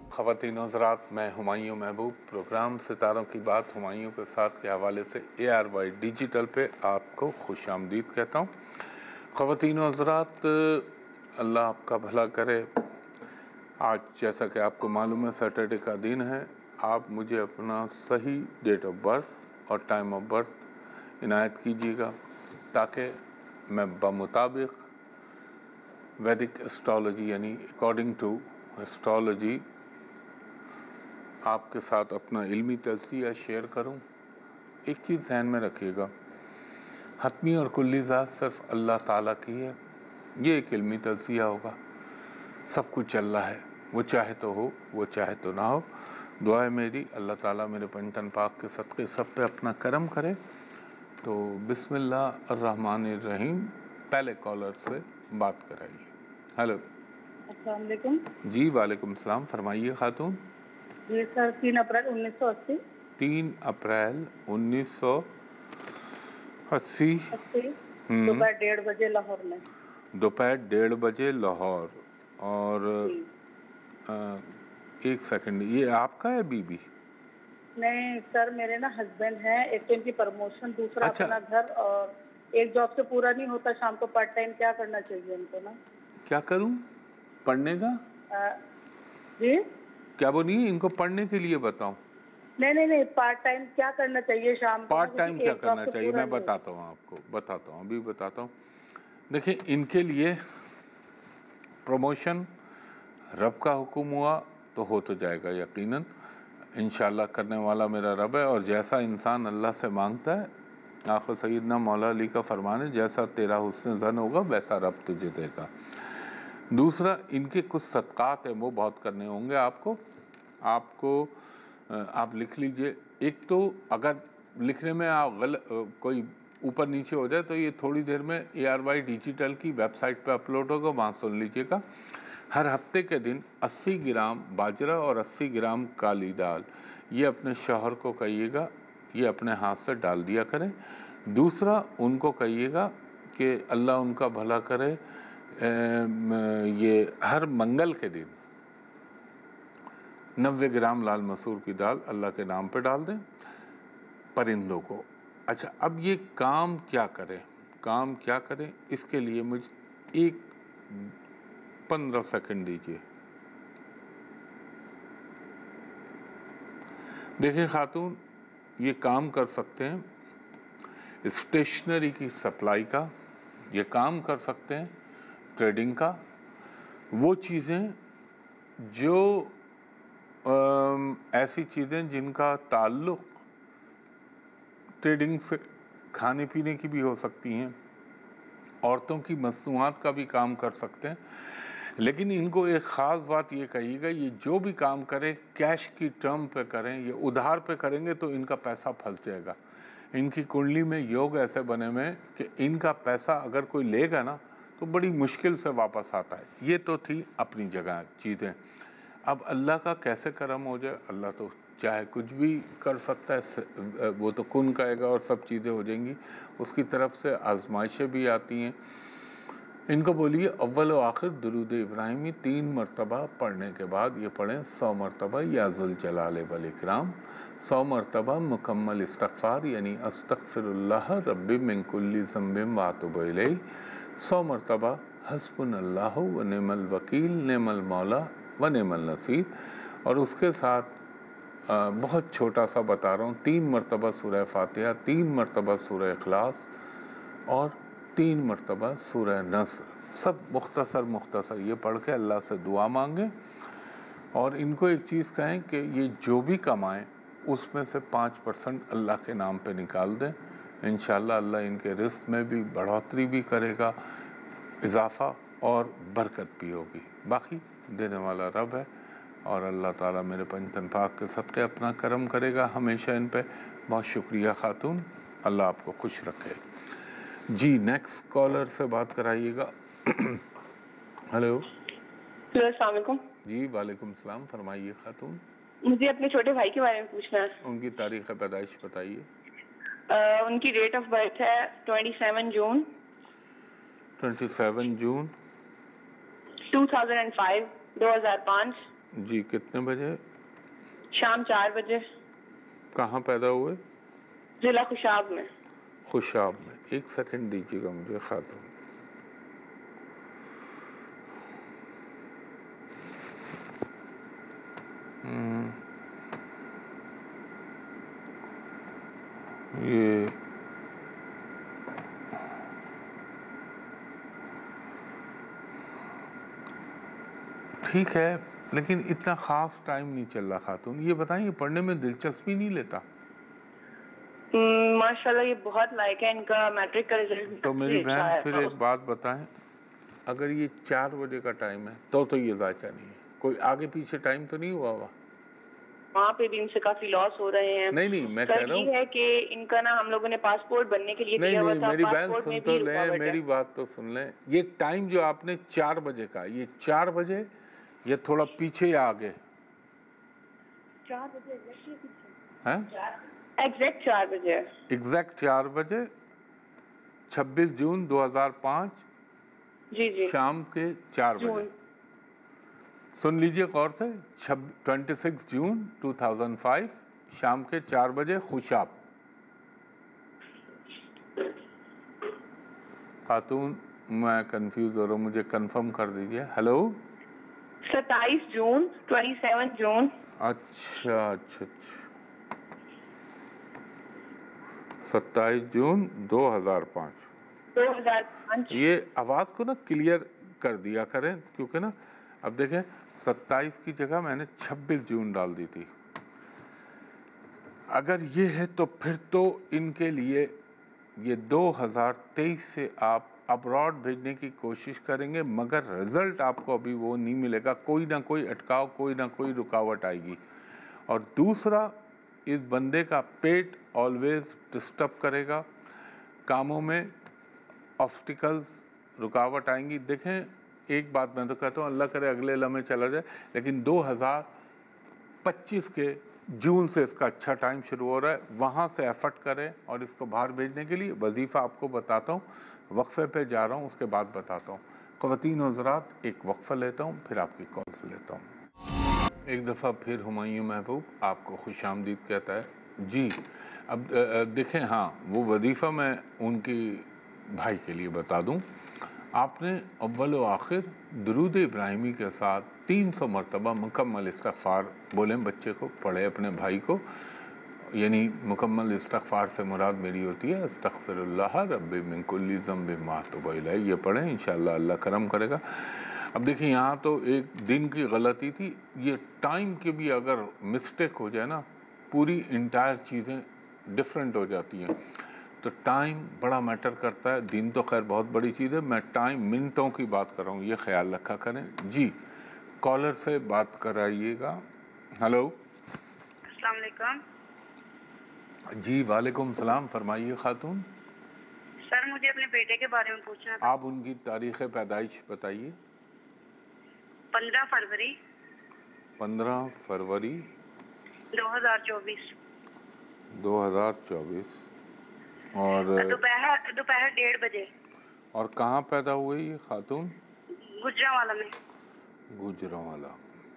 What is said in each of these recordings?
خواتین و حضرات، میں ہمایوں محبوب پروگرام ستاروں کی بات ہمایوں کے ساتھ کے حوالے سے ARY ڈیجیٹل پہ آپ کو خوش آمدید کہتا ہوں۔ خواتین و حضرات، اللہ آپ کا بھلا کرے۔ آج جیسا کہ آپ کو معلوم ہے سیٹرڈے کا دن ہے، آپ مجھے اپنا صحیح ڈیٹ آف برتھ اور ٹائم آف برتھ عنایت کیجیے گا تاکہ میں بمطابق ویدک اسٹرالوجی یعنی اکارڈنگ ٹو اسٹرالوجی آپ کے ساتھ اپنا علمی تجزیہ شیئر کروں۔ ایک چیز ذہن میں رکھیے گا، حتمی اور کلی ذات صرف اللہ تعالیٰ کی ہے۔ یہ ایک علمی تجزیہ ہوگا، سب کچھ اللہ ہے، وہ چاہے تو ہو، وہ چاہے تو نہ ہو۔ دعا ہے میری اللہ تعالیٰ میرے پنجتن پاک کے صدقے سب پہ اپنا کرم کرے۔ تو بسم اللہ الرحمن الرحیم، پہلے کالر سے بات کرائیے۔ ہلو، السلام علیکم۔ جی وعلیکم السلام، فرمائیے خاتون۔ جی سر، 3 اپریل 1980۔ 3 اپریل 1980 دوپہر 1:30 بجے لاہور میں۔ دوپہر 1:30 بجے لاہور۔ اور ایک سیکنڈ، یہ آپ کا ہے بی بی؟ نہیں سر، میرے نا ہسبینڈ ہیں، ایک تو ان کی پروموشن، دوسرا اچھا، اپنا گھر، اور ایک جاب سے پورا نہیں ہوتا، شام کو پارٹ ٹائم کیا کرنا چاہیے ان کو نا؟ کیا کروں پڑھنے کا؟ جی کیا بولیے، ان کو پڑھنے کے لیے بتاؤں؟ نہیں، پارٹ ٹائم کیا کرنا چاہیے شام کو؟ پارٹ ٹائم کیا کرنا چاہیے میں بتاتا ہوں آپ کو، ابھی بتاتا ہوں۔ دیکھیں، ان کے لیے پروموشن رب کا حکم ہوا تو ہو تو جائے گا یقیناً، انشاءاللہ کرنے والا میرا رب ہے، اور جیسا انسان اللہ سے مانگتا ہے، آقا سیدنا مولا علی کا فرمان ہے، جیسا تیرا حسن ظن ہوگا ویسا رب تجھے دے گا۔ دوسرا، ان کے کچھ صدقات ہیں وہ بہت کرنے ہوں گے آپ کو آپ لکھ لیجئے۔ ایک تو اگر لکھنے میں کوئی اوپر نیچے ہو جائے تو یہ تھوڑی دیر میں ARY ڈیجیٹل کی ویب سائٹ پہ اپلوڈ ہوگا، وہاں سن لیجئے گا۔ ہر ہفتے کے دن 80 گرام باجرہ اور 80 گرام کالی دال یہ اپنے شوہر کو کہیے گا یہ اپنے ہاتھ سے ڈال دیا کریں۔ دوسرا، ان کو کہیے گا کہ اللہ ان کا بھلا کرے، یہ ہر منگل کے دن 90 گرام لال مسور کی دال اللہ کے نام پہ ڈال دیں پرندوں کو۔ اچھا، اب یہ کام کیا کریں اس کے لیے مجھے 15 سیکنڈ دیجیے۔ دیکھیں خاتون، یہ کام کر سکتے ہیں اسٹیشنری کی سپلائی کا، یہ کام کر سکتے ہیں ٹریڈنگ کا، وہ چیزیں جو ایسی چیزیں جن کا تعلق ٹریڈنگ سے کھانے پینے کی بھی ہو سکتی ہیں، عورتوں کی مصنوعات کا بھی کام کر سکتے ہیں۔ لیکن ان کو ایک خاص بات یہ کہیے گا، یہ جو بھی کام کریں کیش کی ٹرم پہ کریں، یہ ادھار پہ کریں گے تو ان کا پیسہ پھنس جائے گا۔ ان کی کنڈلی میں یوگ ایسے بنے ہوئے کہ ان کا پیسہ اگر کوئی لے گا نا تو بڑی مشکل سے واپس آتا ہے۔ یہ تو تھی اپنی جگہ چیزیں۔ اب اللہ کا کیسے کرم ہو جائے، اللہ تو چاہے کچھ بھی کر سکتا ہے، وہ تو کن کہے گا اور سب چیزیں ہو جائیں گی۔ اس کی طرف سے آزمائشیں بھی آتی ہیں۔ ان کو بولیے اول و آخر درود ابراہیمی 3 مرتبہ پڑھنے کے بعد یہ پڑھیں 100 مرتبہ یا ذوالجلال والاکرام، 100 مرتبہ مکمل استغفار یعنی استغفر اللہ ربی من کل ذنب واتوب الیہ، 100 مرتبہ حسبنا اللہ و نعم الوکیل نعم المولا و نعم النصیر، اور اس کے ساتھ بہت چھوٹا سا بتا رہا ہوں، 3 مرتبہ سورہ فاتحہ، 3 مرتبہ سورہ اخلاص اور 3 مرتبہ سورہ نصر، سب مختصر یہ پڑھ کے اللہ سے دعا مانگیں۔ اور ان کو ایک چیز کہیں کہ یہ جو بھی کمائیں اس میں سے 5% اللہ کے نام پہ نکال دیں، انشاءاللہ اللہ ان کے رزق میں بھی بڑھوتری بھی کرے گا، اضافہ اور برکت بھی ہوگی۔ باقی دینے والا رب ہے، اور اللہ تعالیٰ میرے پنجتن پاک کے صدقے اپنا کرم کرے گا ہمیشہ ان پہ۔ بہت شکریہ خاتون، اللہ آپ کو خوش رکھے۔ جی نیکسٹ کالر سے بات کرائیے گا۔ ہلو، السلام علیکم۔ جی وعلیکم السلام، فرمائیے خاتون۔ مجھے اپنے چھوٹے بھائی کے بارے میں پوچھنا ہے۔ ان کی تاریخ پیدائش بتائیے۔ ان کی ڈیٹ آف برتھ ہے 27 جون 27 جون 2005۔ جی کتنے بجے؟ شام 4 بجے. کہاں پیدا ہوئے؟ ضلع خوشاب میں. خوشاب میں. ایک سیکنڈ دیجیے گا مجھے خاتون. یہ ٹھیک ہے لیکن اتنا خاص ٹائم نہیں چل رہا خاتون. یہ بتائیں یہ پڑھنے میں دلچسپی نہیں لیتا؟ ماشاءاللہ یہ بہت لائق ہے. ان کا میٹرک کا رزلٹ تو میری بہن پھر ایک بات بتائیں، اگر یہ 4 بجے کا ٹائم ہے تو یہ ذائقہ نہیں ہے. کوئی آگے پیچھے ٹائم تو نہیں ہوا ہوا؟ وہاں پہ بھی ان سے کافی لاس ہو رہے ہیں. نہیں میں کہہ رہا ہوں یہ ہے کہ ان کا نا ہم لوگوں نے پاسپورٹ بننے کے لیے دیا ہوا نہیں تھا. میری بہن پاسپورٹ میں سن تو بھی لیں، رکاوٹ ہے. میری بات تو سن لیں. یہ ٹائم جو آپ نے 4 بجے کا، یہ 4 بجے یہ تھوڑا پیچھے یا آگے؟ 4 بجے ایگزیکٹ 4 بجے. ایگزیکٹ 4 بجے 26 جون 2005 جی شام کے 4 بجے. سن لیجئے غور سے، 26 جون 2005 شام کے 4 بجے خوشاب. خاتون میں کنفیوز ہو رہا ہوں، مجھے کنفرم کر دیجئے. Hello 27 June 27 June. اچھا 27 جون 2005. 2005. یہ آواز کو نا کلیئر کر دیا کریں کیونکہ نا اب دیکھیں 27 کی جگہ میں نے 26 جون ڈال دی تھی. اگر یہ ہے تو پھر تو ان کے لیے یہ 2023 سے آپ ابراڈ بھیجنے کی کوشش کریں گے، مگر رزلٹ آپ کو ابھی وہ نہیں ملے گا. کوئی نہ کوئی اٹکاؤ، کوئی نہ کوئی رکاوٹ آئے گی. اور دوسرا، اس بندے کا پیٹ آلویز ڈسٹرب کرے گا. کاموں میں آبسٹیکلز، رکاوٹ آئیں گی. دیکھیں ایک بات میں تو کہتا ہوں اللہ کرے اگلے لمحے چلا جائے، لیکن 2025 کے جون سے اس کا اچھا ٹائم شروع ہو رہا ہے. وہاں سے ایفرٹ کریں اور اس کو باہر بھیجنے کے لیے وظیفہ آپ کو بتاتا ہوں. وقفے پہ جا رہا ہوں، اس کے بعد بتاتا ہوں. خواتین و حضرات ایک وقفہ لیتا ہوں، پھر آپ کی کالز لیتا ہوں. ایک دفعہ پھر ہمایوں محبوب آپ کو خوش آمدید کہتا ہے. جی اب دیکھیں، ہاں وہ وظیفہ میں ان کی بھائی کے لیے بتا دوں. آپ نے اول و آخر درود ابراہیمی کے ساتھ 300 مرتبہ مکمل استغفار بولیں. بچے کو پڑھے، اپنے بھائی کو. یعنی مکمل استغفار سے مراد میری ہوتی ہے استغفر اللہ رب من کل ذنب ما تب الیہ. یہ پڑھیں، انشاءاللہ اللہ کرم کرے گا. اب دیکھیں یہاں تو ایک دن کی غلطی تھی. یہ ٹائم کی بھی اگر مسٹیک ہو جائے نا، پوری انٹائر چیزیں ڈیفرنٹ ہو جاتی ہیں. تو ٹائم بڑا میٹر کرتا ہے. دن تو خیر بہت بڑی چیز ہے، میں ٹائم منٹوں کی بات کر رہا ہوں، یہ خیال رکھا کریں. جی کالر سے بات کرائیے گا. ہلو السلام علیکم. جی وعلیکم السلام، فرمائیے خاتون. سر مجھے اپنے بیٹے کے بارے میں پوچھنا تھا. آپ ان کی تاریخ پیدائش بتائیے. 15 فروری 15 فروری 2024. 2024. اور دوپہر 1:30 بجے. اور کہاں پیدا ہوئی یہ خاتون؟ گجرانوالہ میں. گجرانوالہ.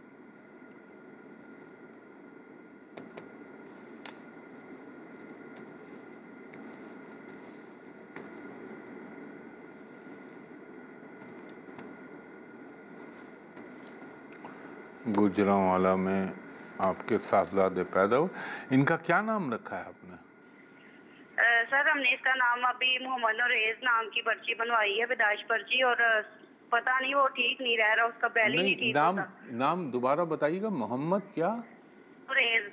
گجرانوالہ میں آپ کے صاحبزادے پیدا ہوئے. ان کا کیا نام رکھا ہے آپ نے؟ سر ہم نے اس کا نام ابھی محمد نوریز نام کی پرچی بنوائی ہے، پیدائش پرچی، اور پتہ نہیں وہ ٹھیک نہیں رہ رہا، اس کا بیل ہی نہیں ٹھیک ہوتا. نام دوبارہ بتائیے گا. محمد کیا؟ نوریز.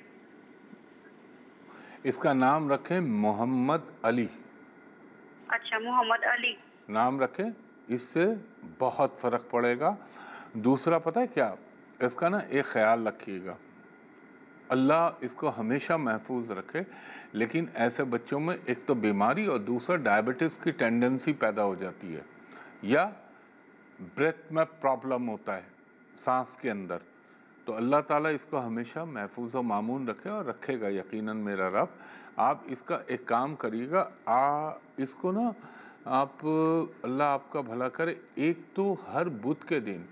اس کا نام رکھیں محمد علی. اچھا محمد علی نام رکھیں، اس سے بہت فرق پڑے گا. دوسرا پتہ ہے کیا، اس کا نا ایک خیال رکھیے گا، اللہ اس کو ہمیشہ محفوظ رکھے. لیکن ایسے بچوں میں ایک تو بیماری اور دوسرا ڈائبٹیز کی ٹینڈنسی پیدا ہو جاتی ہے، یا بریتھ میں پرابلم ہوتا ہے سانس کے اندر. تو اللہ تعالیٰ اس کو ہمیشہ محفوظ و معمون رکھے، اور رکھے گا یقیناً میرا رب. آپ اس کا ایک کام کریے گا، اس کو نا آپ، اللہ آپ کا بھلا کرے، ایک تو ہر بدھ کے دن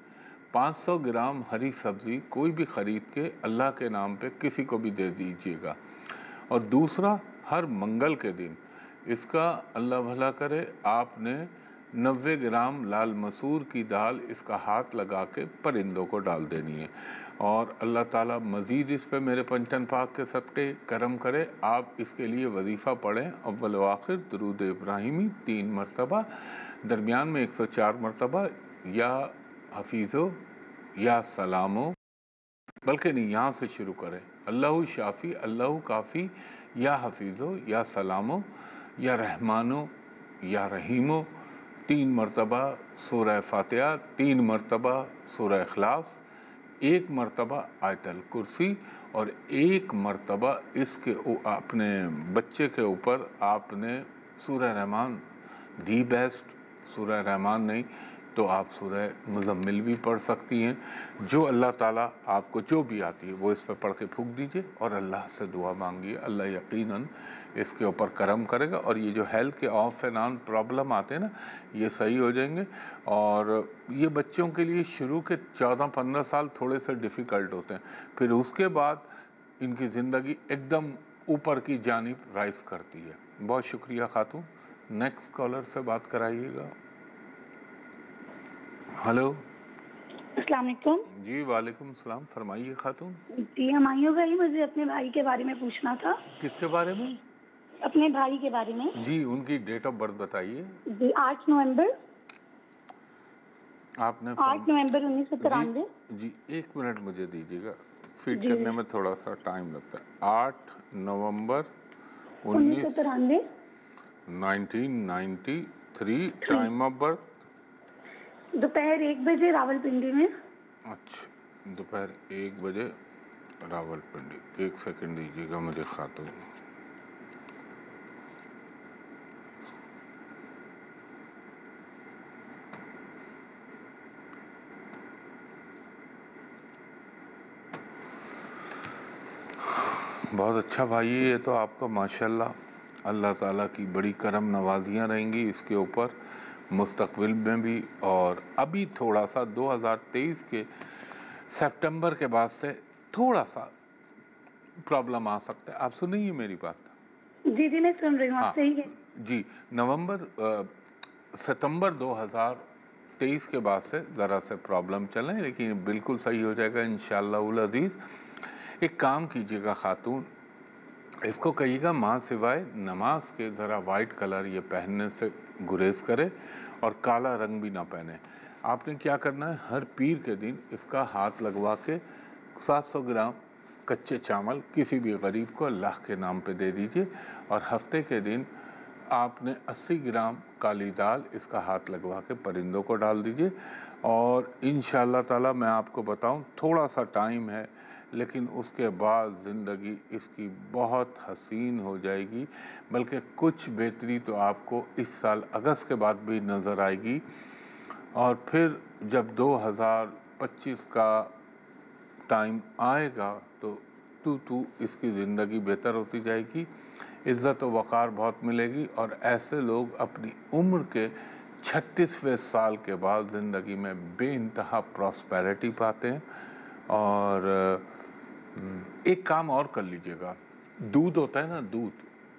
500 ग्राम हरी सब्ज़ी कोई भी ख़रीद के अल्लाह के नाम पे किसी को भी दे दीजिएगा। और दूसरा, हर मंगल के दिन इसका अल्लाह भला करे आपने 90 ग्राम लाल मसूर की दाल इसका हाथ लगा के परिंदों को डाल देनी है। और अल्लाह ताला मज़ीद इस पे मेरे पंचन पाक के सदक़े करम करे। आप इसके लिए वजीफ़ा पढ़ें, अव्वल व आखिर दुरूद इब्राहिमी 3 मरतबा, दरमियान में 104 मरतबा, या हफीज़ो या सलामो, बल्कि नहीं, यहाँ से शुरू करें, अल्लाहु शाफ़ी अल्लाहु काफ़ी या हफीज़ो या सलामो या रहमानो या रहीमो, 3 मरतबा सूरह फातिहा, 3 मरतबा सूरह इखलास, 1 मरतबा आयतल कुर्सी और 1 मरतबा इसके अपने बच्चे के ऊपर आपने सूरह रहमान, दी बेस्ट सूरह रहमान नहीं तो आप सूरह मुज़म्मिल भी पढ़ सकती हैं। जो अल्लाह ताला आपको जो भी आती है वो इस पर पढ़ के फूंक दीजिए और अल्लाह से दुआ मांगिए। अल्लाह यकीनन इसके ऊपर करम करेगा और ये जो हेल्थ के ऑफ एंड ऑन प्रॉब्लम आते हैं ना, ये सही हो जाएंगे। और ये बच्चों के लिए शुरू के 14-15 साल थोड़े से डिफ़िकल्ट होते हैं, फिर उसके बाद इनकी ज़िंदगी एकदम ऊपर की जानिब राइज़ करती है। बहुत शुक्रिया खातून। नेक्स्ट कॉलर से बात कराइएगा। हेलो, अस्सलाम वालेकुम। जी वालेकुम सलाम, फरमाइए खातून। जी हमायूं भाई, मुझे अपने भाई के बारे में पूछना था। किसके बारे में? अपने भाई के बारे में। जी, उनकी डेट ऑफ बर्थ बताइए। जी 8 नवंबर आपने 8 नवंबर 1993। जी 1 मिनट मुझे दीजिएगा, फीड करने में थोड़ा सा टाइम लगता है। 8 नवंबर 1993, टाइम ऑफ बर्थ दोपहर 1 बजे रावलपिंडी में। अच्छा, दोपहर 1 बजे रावलपिंडी। 1 सेकंड दीजिएगा मुझे खातून। बहुत अच्छा भाई, ये तो आपका माशाल्लाह अल्लाह ताला की बड़ी करम नवाजियाँ रहेंगी इसके ऊपर मुस्तकबिल में भी। और अभी थोड़ा सा 2023 के सितंबर के बाद से थोड़ा सा प्रॉब्लम आ सकता है। आप सुनिए मेरी बात। जी जी मैं सुन रही हूँ, आप सही है। जी, सितंबर 2023 के बाद से ज़रा से प्रॉब्लम चल रहे हैं, लेकिन बिल्कुल सही हो जाएगा इंशाअल्लाह उल अज़ीज़। एक काम कीजिएगा खातून, इसको कहिएगा माँ सिवाय नमाज के ज़रा वाइट कलर ये पहनने से गुरेज करे और काला रंग भी ना पहने। आपने क्या करना है, हर पीर के दिन इसका हाथ लगवा के 700 ग्राम कच्चे चावल किसी भी गरीब को अल्लाह के नाम पे दे दीजिए। और हफ्ते के दिन आपने 80 ग्राम काली दाल इसका हाथ लगवा के परिंदों को डाल दीजिए। और इंशाअल्लाह ताला मैं आपको बताऊं, थोड़ा सा टाइम है लेकिन उसके बाद ज़िंदगी इसकी बहुत हसीन हो जाएगी। बल्कि कुछ बेहतरी तो आपको इस साल अगस्त के बाद भी नज़र आएगी। और फिर जब 2025 का टाइम आएगा तो इसकी ज़िंदगी बेहतर होती जाएगी, इज़्ज़त व वक़ार बहुत मिलेगी। और ऐसे लोग अपनी उम्र के 36वें साल के बाद ज़िंदगी में बेइंतहा प्रॉस्पेरिटी पाते हैं। और एक काम और कर लीजिएगा, दूध होता है ना, दूध,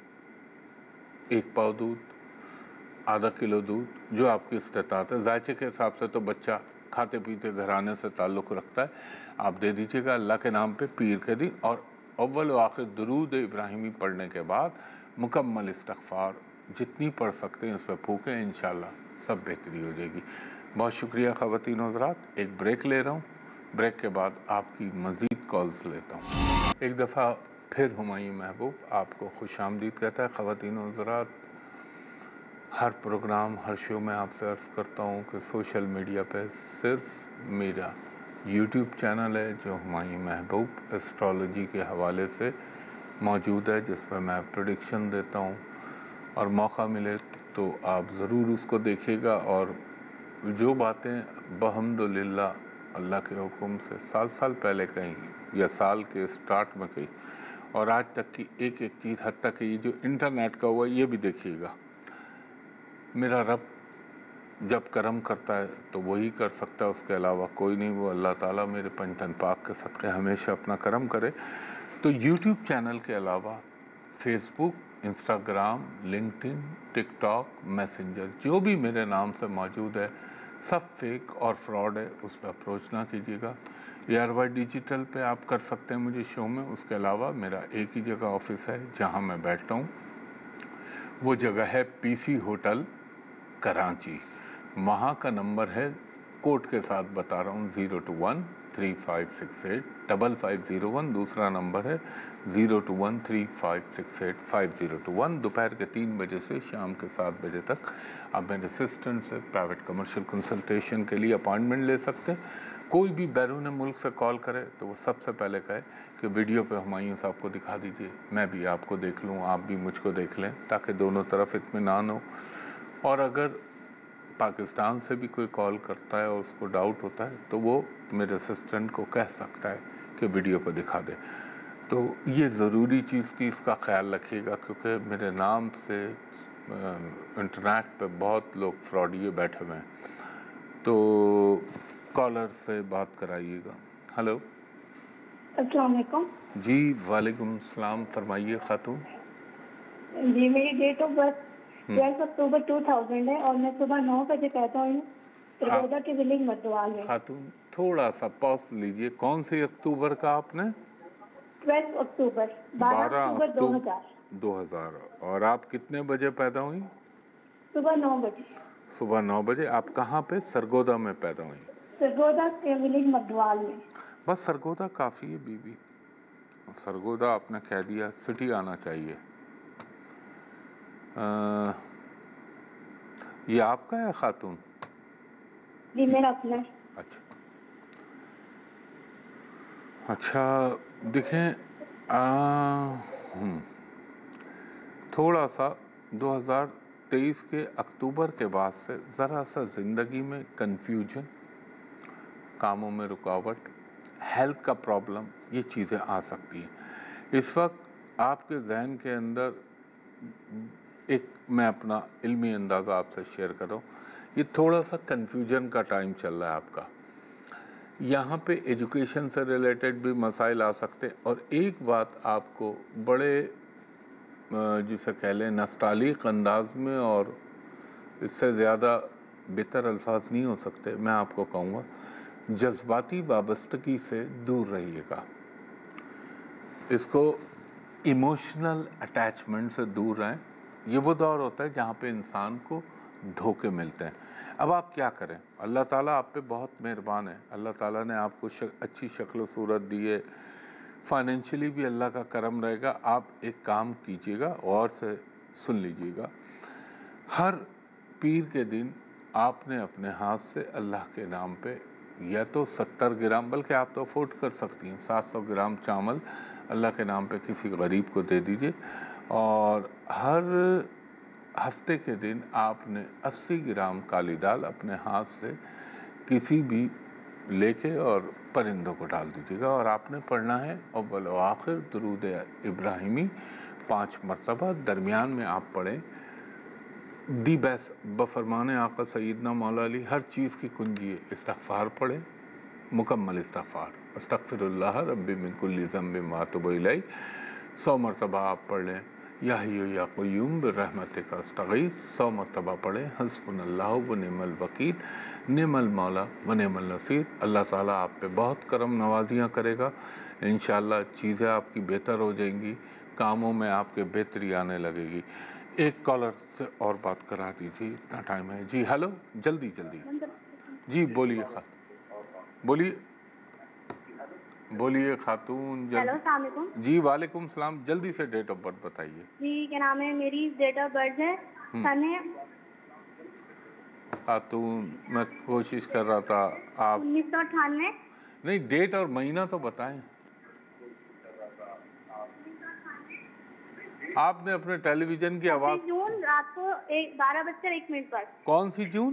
1 पाव दूध, आधा किलो दूध, जो आपकी इस्तेताअत है। जायचे के हिसाब से तो बच्चा खाते पीते घराने से ताल्लुक़ रखता है, आप दे दीजिएगा अल्लाह के नाम पे पीर के दिन। और अव्वल व आखिर दुरूद इब्राहिमी पढ़ने के बाद मुकम्मल इस्तिग़फ़ार जितनी पढ़ सकते हैं उस पर फूकें, इंशाअल्लाह सब बेहतरी हो जाएगी। बहुत शुक्रिया ख़वातीन और हज़रात। एक ब्रेक ले रहा हूँ, ब्रेक के बाद आपकी मज़ीद कॉल्स लेता हूँ। एक दफ़ा फिर हुमायूं महबूब आपको खुशामदीद कहता है। ख़वातीन और हज़रात, हर प्रोग्राम हर शो में आपसे अर्ज़ करता हूँ कि सोशल मीडिया पे सिर्फ मेरा यूट्यूब चैनल है जो हुमायूं महबूब एस्ट्रोलॉजी के हवाले से मौजूद है, जिस पर मैं प्रेडिक्शन देता हूँ। और मौका मिले तो आप ज़रूर उसको देखिएगा। और जो बातें बहम्दुलिल्लाह अल्लाह के हुक्म से साल पहले कहीं या साल के स्टार्ट में कहीं और आज तक की एक एक चीज़, हत्ता कि ये जो इंटरनेट का हुआ ये भी देखिएगा। मेरा रब جب کرم کرتا ہے تو وہی کر سکتا ہے، اس کے علاوہ کوئی نہیں۔ وہ اللہ تعالیٰ میرے پنجتن پاک کے صدقے ہمیشہ اپنا کرم کرے۔ تو یوٹیوب چینل کے علاوہ Facebook, Instagram, LinkedIn, TikTok, Messenger جو بھی میرے نام سے موجود ہے سب فیک اور فراڈ ہے، اس پہ اپروچ نہ کیجیے گا۔ ARY ڈیجیٹل پہ آپ کر سکتے ہیں مجھے شو میں۔ اس کے علاوہ میرا ایک ہی جگہ آفس ہے جہاں میں بیٹھتا ہوں، وہ جگہ ہے PC ہوٹل کراچی۔ وہاں کا نمبر ہے، کوڈ کے ساتھ بتا رہا ہوں، 02135685501۔ دوسرا نمبر ہے 02135685021۔ دوپہر کے 3 بجے سے شام کے 7 بجے تک آپ میرے اسسٹنٹ سے پرائیویٹ کمرشل کنسلٹیشن کے لیے اپائنٹمنٹ لے سکتے ہیں۔ کوئی بھی بیرون ملک سے کال کرے تو وہ سب سے پہلے کہے کہ ویڈیو پہ ہمایوں صاحب کو دکھا دیجئے، میں بھی آپ کو دیکھ لوں، آپ بھی مجھ کو دیکھ لیں، تاکہ دونوں طرف اطمینان ہو۔ اور اگر پاکستان سے بھی کوئی کال کرتا ہے اور اس کو ڈاؤٹ ہوتا ہے تو وہ میرے اسسٹنٹ کو کہہ سکتا ہے کہ ویڈیو پہ دکھا دے۔ تو یہ ضروری چیز تھی، اس کا خیال رکھیے گا، کیونکہ میرے نام سے انٹرنیٹ پہ بہت لوگ فراڈیے بیٹھے ہوئے ہیں۔ تو کالر سے بات کرائیے گا۔ ہلو، السلام علیکم۔ جی وعلیکم السلام، فرمائیے خاتون۔ جی میری ڈیٹ آف برتھ 12 اکتوبر 2000 ہے اور میں صبح 9 بجے پیدا ہوئی ہوں، سرگودا کے ولنگ مردوال میں۔ خاتون تھوڑا سا پاس لیجئے، کون سی اکتوبر کا آپ نے؟ 12 اکتوبر 12 اکتوبر 2000۔ اور آپ کتنے بجے پیدا ہوئی؟ صبح 9 بجے۔ صبح 9 بجے۔ آپ کہاں پہ؟ سرگودا میں پیدا ہوئی؟ سرگودا کے ولنگ مردوال میں۔ بس سرگودا کافی ہے بی بی، سرگودا آپ نے کہہ دیا، سٹی آنا چاہیے۔ یہ آپ کا ہے خاتون؟ جی میرا اپنا ہے۔ اچھا دیکھیں، تھوڑا سا 2023 کے اکتوبر کے بعد سے ذرا سا زندگی میں کنفیوژن، کاموں میں رکاوٹ، ہیلتھ کا پرابلم، یہ چیزیں آ سکتی ہیں۔ اس وقت آپ کے ذہن کے اندر ایک، میں اپنا علمی اندازہ آپ سے شیئر کر رہا ہوں، یہ تھوڑا سا کنفیوژن کا ٹائم چل رہا ہے آپ کا۔ یہاں پہ ایجوکیشن سے ریلیٹڈ بھی مسائل آ سکتے ہیں، اور ایک بات آپ کو بڑے جسے کہہ لیں نستعلیق انداز میں، اور اس سے زیادہ بہتر الفاظ نہیں ہو سکتے، میں آپ کو کہوں گا جذباتی وابستگی سے دور رہیے گا۔ اس کو ایموشنل اٹیچمنٹ سے دور رہیں۔ یہ وہ دور ہوتا ہے جہاں پہ انسان کو دھوکے ملتے ہیں۔ اب آپ کیا کریں؟ اللہ تعالیٰ آپ پہ بہت مہربان ہے، اللہ تعالیٰ نے آپ کو اچھی شکل و صورت دی ہے، فائنینشلی بھی اللہ کا کرم رہے گا۔ آپ ایک کام کیجیے گا، غور سے سن لیجیے گا، ہر پیر کے دن آپ نے اپنے ہاتھ سے اللہ کے نام پہ یا تو 70 گرام، بلکہ آپ تو افورڈ کر سکتی ہیں 700 گرام چاول اللہ کے نام پہ کسی غریب کو دے دیجیے۔ اور ہر ہفتے کے دن آپ نے 80 گرام کالی دال اپنے ہاتھ سے کسی بھی لے کے اور پرندوں کو ڈال دیجیے گا، اور آپ نے پڑھنا ہے اول و آخر درود ابراہیمی 5 مرتبہ۔ درمیان میں آپ پڑھیں دی بیس بفرمان آقا سیدنا مولا علی، ہر چیز کی کنجی ہے، استغفار پڑھیں، مکمل استغفار، استغفر اللہ ربی من کل ذنب واتوب الیہ 100 مرتبہ آپ پڑھ لیں۔ یا حی یا قیوم برحمتک استغیث 100 مرتبہ پڑھیں۔ حسبنا اللہ و نعم الوکیل، نعم المولا و نعم النصیر۔ اللہ تعالیٰ آپ پہ بہت کرم نوازیاں کرے گا، انشاءاللہ چیزیں آپ کی بہتر ہو جائیں گی، کاموں میں آپ کے بہتری آنے لگے گی۔ ایک کالر سے اور بات کرا دیجیے، اتنا ٹائم ہے۔ جی ہلو، جلدی جلدی جی بولیے بولیے خاتون ہیلو جلدی۔ السلام علیکم۔ جی وعلیکم السلام، جلدی سے ڈیٹ آف برتھ بتائیے۔ جی کیا نام ہے؟ میری ڈیٹ آف برتھ ہے خاتون میں کوشش کر رہا تھا، آپ 1998۔ نہیں، ڈیٹ اور مہینہ تو بتائیں۔ آپ نے اپنے ٹیلی ویژن کی آواز، جون رات کو 12:01 پر۔ کون سی جون؟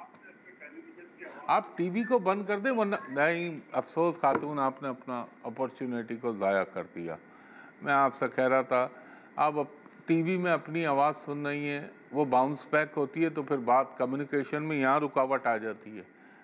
آپ ٹی وی کو بند کر دیں، ورنہ نہیں، افسوس خاتون آپ نے اپنا اپرچونیٹی کو ضائع کر دیا۔ میں آپ سے کہہ رہا تھا، آپ ٹی وی میں اپنی آواز سن رہی ہیں، وہ باؤنس بیک ہوتی ہے تو پھر بات کمیونیکیشن میں یہاں رکاوٹ آ جاتی ہے.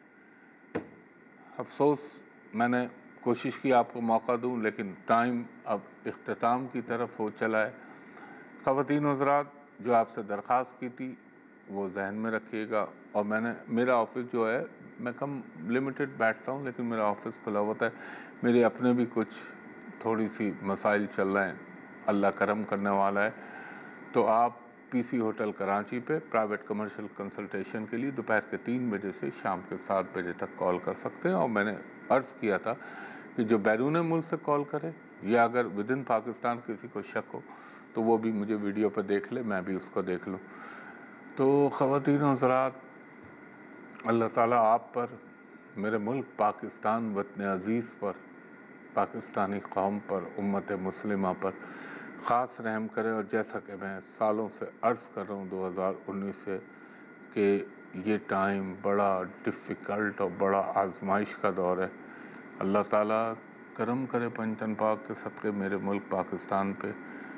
افسوس میں نے کوشش کی آپ کو موقع دوں لیکن ٹائم اب اختتام کی طرف ہو چلا ہے. خواتین و حضرات جو آپ سے درخواست کی تھی وہ ذہن میں رکھیے گا. اور میرا آفس جو ہے میں کم لمیٹڈ بیٹھتا ہوں لیکن میرا آفس کھلا ہوتا ہے. میرے اپنے بھی کچھ تھوڑی سی مسائل چل رہے ہیں, اللہ کرم کرنے والا ہے. تو آپ پی سی ہوٹل کراچی پہ پرائیویٹ کمرشل کنسلٹیشن کے لیے دوپہر کے 3 بجے سے شام کے 7 بجے تک کال کر سکتے ہیں. اور میں نے عرض کیا تھا کہ جو بیرون ملک سے کال کرے یا اگر ودن پاکستان کسی کو شک ہو تو وہ بھی مجھے ویڈیو پہ دیکھ لے, میں بھی اس کو دیکھ لوں. تو خواتین و حضرات, اللہ تعالیٰ آپ پر, میرے ملک پاکستان وطن عزیز پر, پاکستانی قوم پر, امت مسلمہ پر خاص رحم کرے. اور جیسا کہ میں سالوں سے عرض کر رہا ہوں 2019 سے کہ یہ ٹائم بڑا ڈیفیکلٹ اور بڑا آزمائش کا دور ہے. اللہ تعالیٰ کرم کرے پنجتن پاک کے صدقے میرے ملک پاکستان پہ.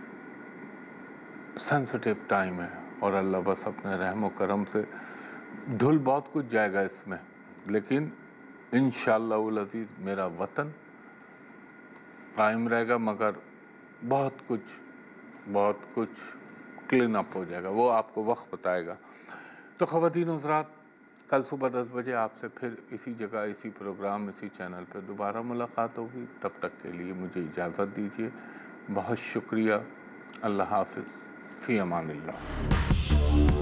سینسٹیو ٹائم ہے اور اللہ بس اپنے رحم و کرم سے دھل بہت کچھ جائے گا اس میں, لیکن انشاءاللہ العزیز میرا وطن قائم رہے گا. مگر بہت کچھ کلین اپ ہو جائے گا, وہ آپ کو وقت بتائے گا. تو خواتین و حضرات, کل صبح 10 بجے آپ سے پھر اسی جگہ, اسی پروگرام, اسی چینل پہ دوبارہ ملاقات ہوگی. تب تک کے لیے مجھے اجازت دیجیے. بہت شکریہ. اللہ حافظ. فی امان اللہ.